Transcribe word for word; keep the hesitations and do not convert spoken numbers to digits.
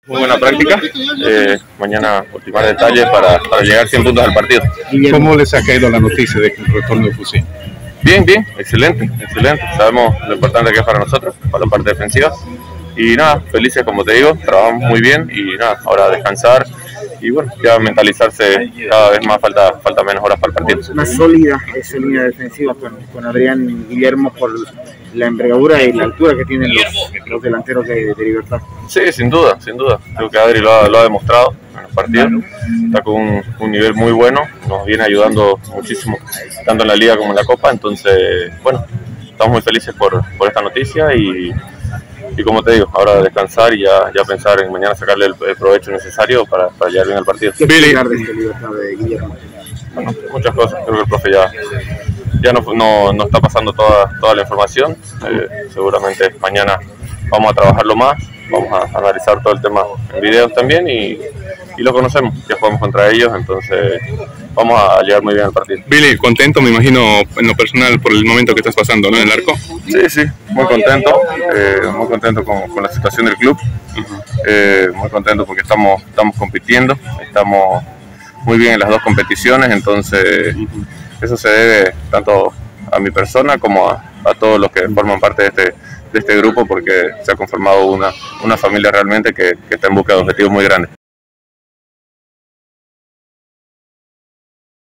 Muy buena práctica, eh, mañana ultimar detalles para, para llegar cien puntos al partido. ¿Cómo les ha caído la noticia de que el retorno de Fusín? Bien, bien, excelente, excelente. Sabemos lo importante que es para nosotros, para la parte defensiva. Y nada, felices como te digo, trabajamos muy bien y nada, ahora descansar y bueno, ya mentalizarse cada vez más, falta, falta menos horas para el partido. Más sólida esa línea defensiva con, con Adrián y Guillermo por la envergadura y la altura que tienen los, los delanteros de, de Libertad. Sí, sin duda, sin duda. Creo que Adri lo ha, lo ha demostrado en los partidos. Está con un, un nivel muy bueno, nos viene ayudando muchísimo, tanto en la Liga como en la Copa. Entonces, bueno, estamos muy felices por, por esta noticia y, y como te digo, ahora descansar y ya, ya pensar en mañana sacarle el, el provecho necesario para, para llegar bien al partido. ¿Qué esperar de esta Libertad de Guillermo? Bueno, muchas cosas. Creo que el profe ya, ya no, no, no está pasando toda, toda la información. Eh, seguramente mañana vamos a trabajarlo más, vamos a analizar todo el tema en videos también y, y lo conocemos, ya jugamos contra ellos, entonces vamos a llegar muy bien al partido. Billy, contento me imagino en lo personal por el momento que estás pasando, ¿no? En el arco. Sí, sí, muy contento, eh, muy contento con, con la situación del club, uh-huh. eh, muy contento porque estamos, estamos compitiendo, estamos muy bien en las dos competiciones, entonces uh-huh. eso se debe tanto a mi persona como a, a todos los que forman parte de este, de este grupo, porque se ha conformado una, una familia realmente que, que está en busca de objetivos muy grandes.